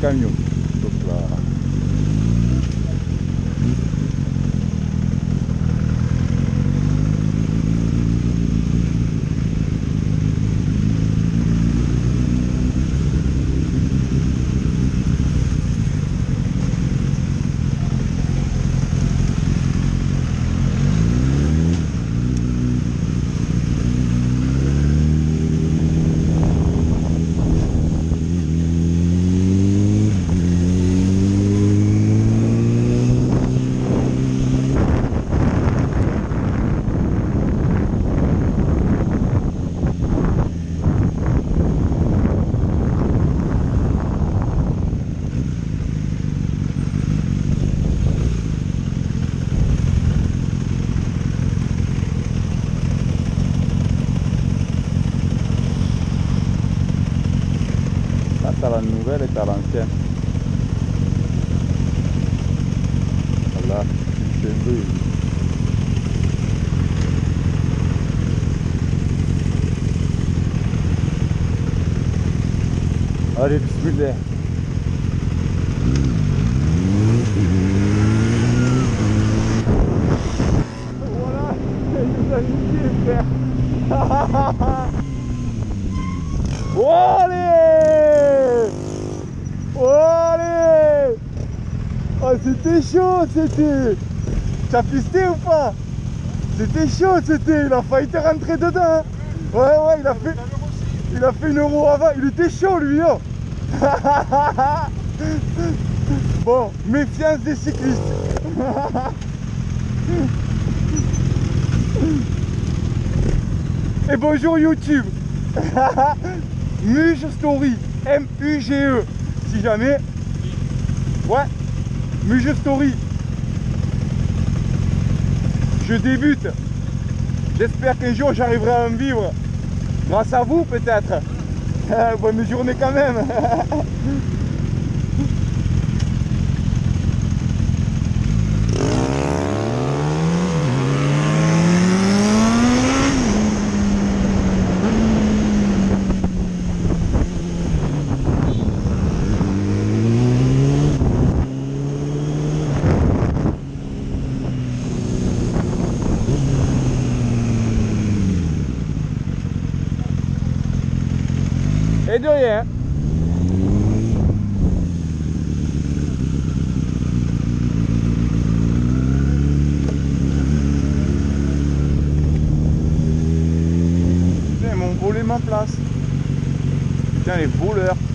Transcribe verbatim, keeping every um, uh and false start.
camion. Donc là. T'as la nouvelle et t'as l'ancienne. Voilà, c'est vrai. Allez, bismillah. Voilà, il nous a niqué, frère. Oh, allez! Oh, allez! Oh, c'était chaud, c'était! T'as pisté ou pas? C'était chaud, c'était! Il a failli te rentrer dedans! Ouais, ouais, il a fait... Il a fait une euro avant, il était chaud, lui, hein. Bon, méfiance des cyclistes. Et bonjour YouTube. Muge Story, M U G E. Si jamais, ouais, Muge Story. Je débute. J'espère qu'un jour j'arriverai à en vivre. Grâce à vous peut-être. Bonne journée quand même. Et de rien. Putain, ils m'ont volé ma place. Putain, les voleurs.